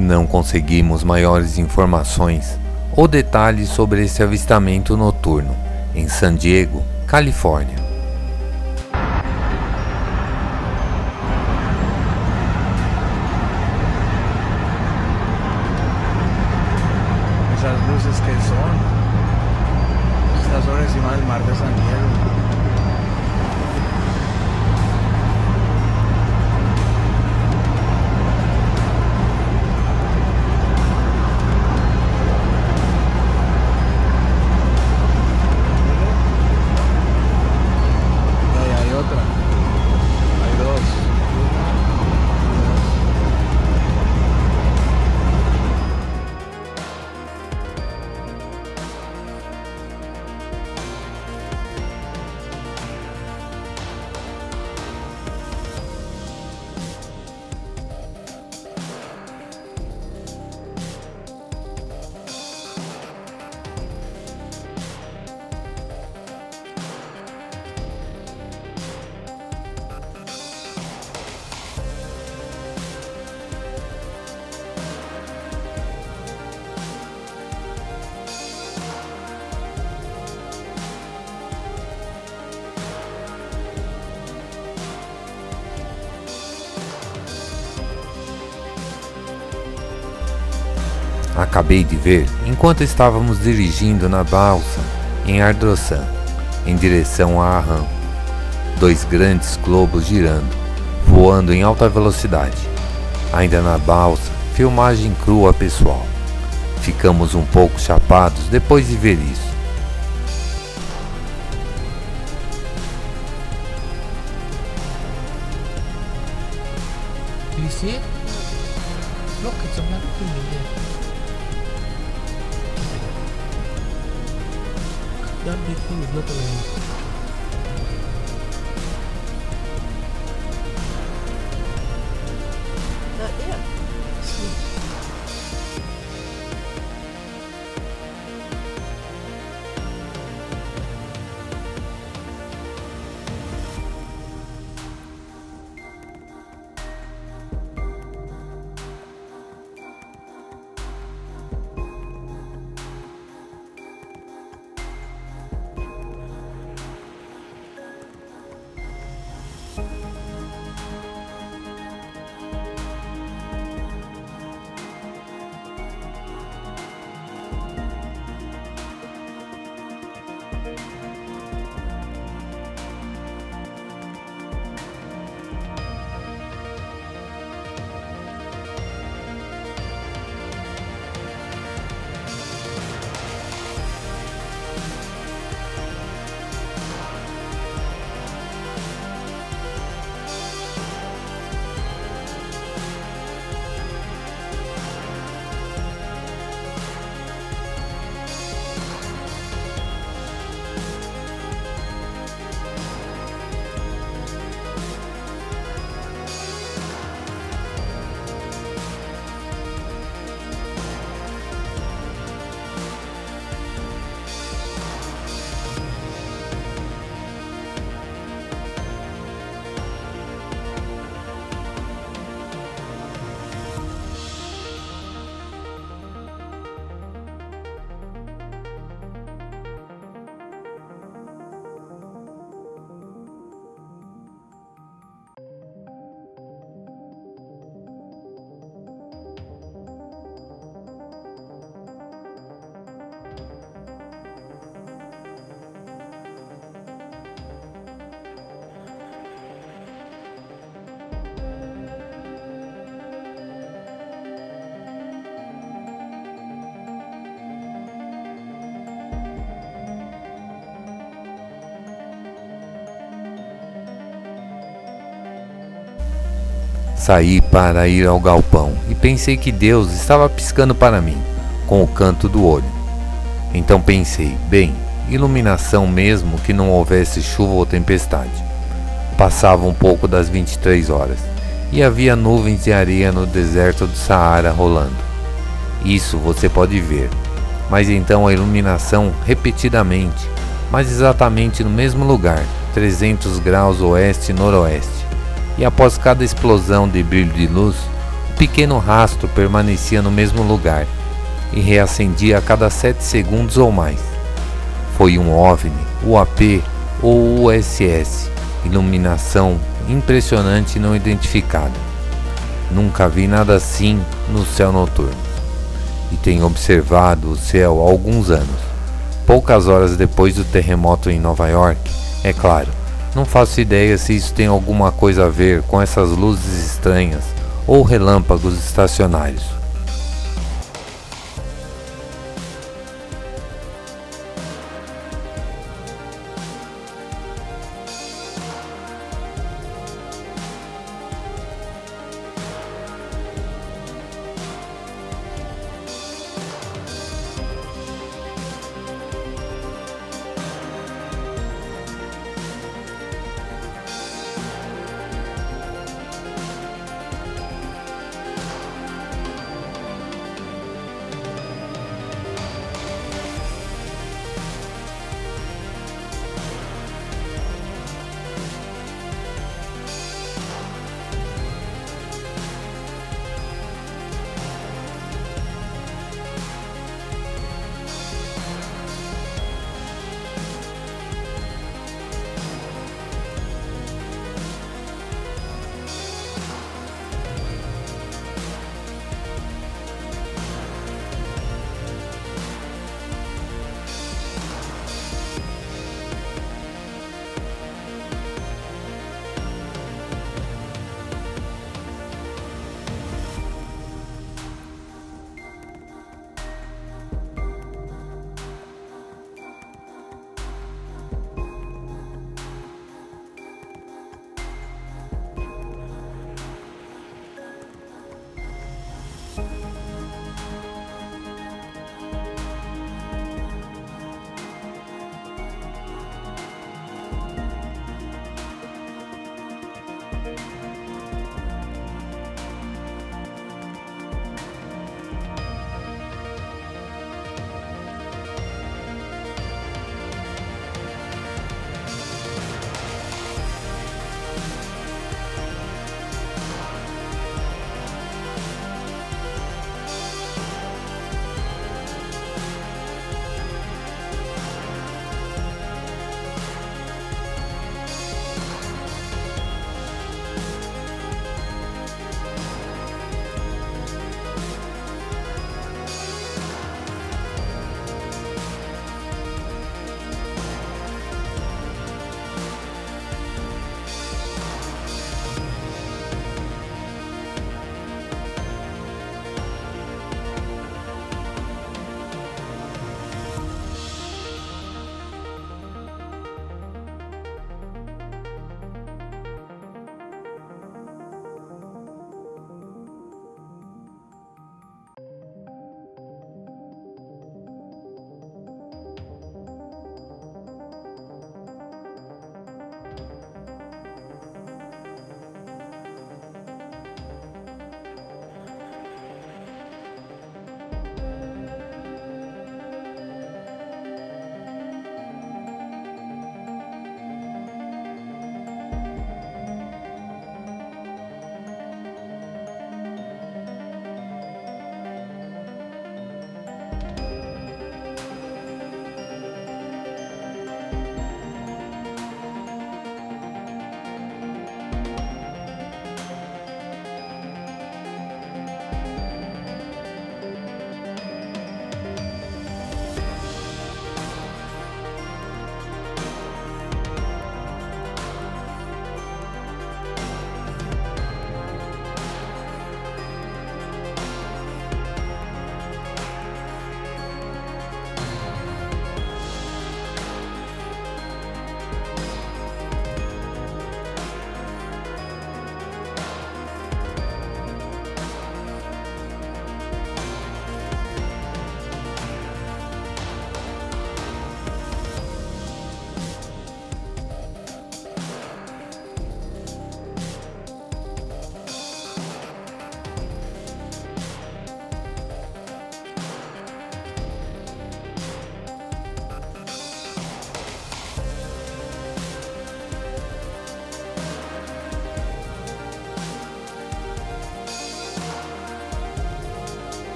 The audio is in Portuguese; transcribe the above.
Não conseguimos maiores informações ou detalhes sobre esse avistamento noturno em San Diego, Califórnia. Esas luces que son, estas son encima del mar de San Diego. Acabei de ver enquanto estávamos dirigindo na balsa em Ardrossan, em direção a Arran. 2 grandes globos girando, voando em alta velocidade. Ainda na balsa, filmagem crua pessoal. Ficamos um pouco chapados depois de ver isso. Do you see it? Look, it's a black thing in there. That big thing is not a land. Saí para ir ao galpão e pensei que Deus estava piscando para mim, com o canto do olho. Então pensei, bem, iluminação mesmo que não houvesse chuva ou tempestade. Passava um pouco das 23 horas e havia nuvens de areia no deserto do Saara rolando. Isso você pode ver, mas então a iluminação repetidamente, mas exatamente no mesmo lugar, 300 graus oeste e noroeste. E após cada explosão de brilho de luz, o pequeno rastro permanecia no mesmo lugar e reacendia a cada 7 segundos ou mais. Foi um OVNI, UAP ou USS, iluminação impressionante não identificada. Nunca vi nada assim no céu noturno. E tenho observado o céu há alguns anos, poucas horas depois do terremoto em Nova York. É claro, não faço ideia se isso tem alguma coisa a ver com essas luzes estranhas ou relâmpagos estacionários.